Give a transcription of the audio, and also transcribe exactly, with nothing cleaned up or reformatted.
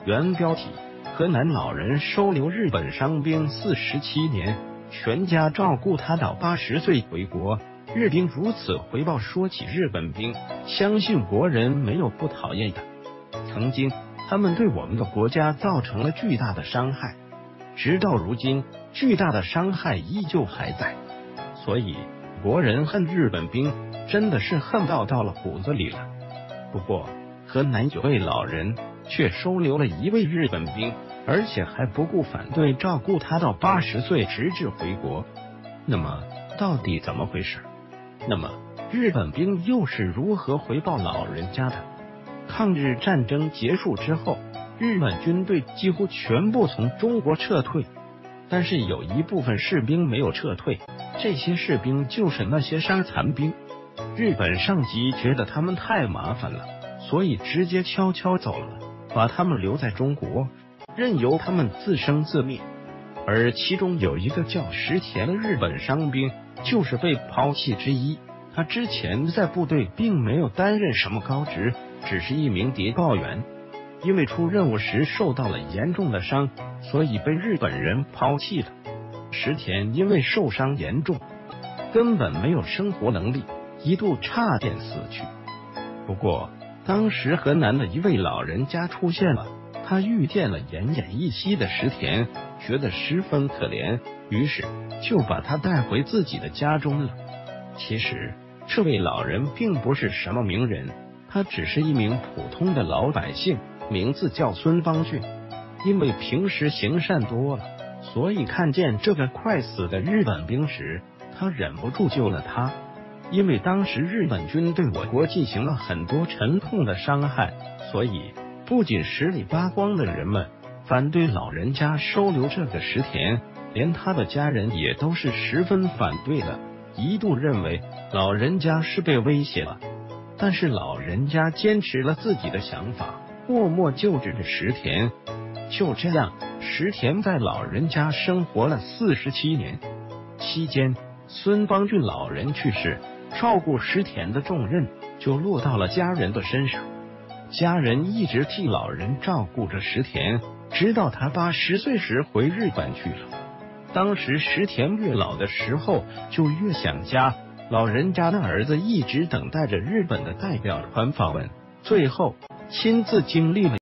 原标题：河南老人收留日本伤兵四十七年，全家照顾他到八十岁回国。日兵如此回报。说起日本兵，相信国人没有不讨厌的。曾经，他们对我们的国家造成了巨大的伤害，直到如今，巨大的伤害依旧还在。所以，国人恨日本兵，真的是恨到到了骨子里了。不过，河南有位老人却收留了一位日本兵，而且还不顾反对，照顾他到八十岁，直至回国。那么，到底怎么回事？那么，日本兵又是如何回报老人家的？抗日战争结束之后，日本军队几乎全部从中国撤退，但是有一部分士兵没有撤退，这些士兵就是那些伤残兵。日本上级觉得他们太麻烦了，所以直接悄悄走了，把他们留在中国，任由他们自生自灭。而其中有一个叫石田的日本伤兵，就是被抛弃之一。他之前在部队并没有担任什么高职，只是一名谍报员。因为出任务时受到了严重的伤，所以被日本人抛弃了。石田因为受伤严重，根本没有生活能力，一度差点死去。不过，当时河南的一位老人家出现了，他遇见了奄奄一息的石田，觉得十分可怜，于是就把他带回自己的家中了。其实，这位老人并不是什么名人，他只是一名普通的老百姓，名字叫孙方俊。因为平时行善多了，所以看见这个快死的日本兵时，他忍不住救了他。因为当时日本军对我国进行了很多沉痛的伤害，所以不仅十里八乡的人们反对老人家收留这个石田，连他的家人也都是十分反对的，一度认为老人家是被威胁了。但是老人家坚持了自己的想法，默默救治着石田。就这样，石田在老人家生活了四十七年，期间孙方俊老人去世，照顾石田的重任就落到了家人的身上。家人一直替老人照顾着石田，直到他八十岁时回日本去了。当时石田越老的时候就越想家，老人家的儿子一直等待着日本的代表团访问，最后亲自经历了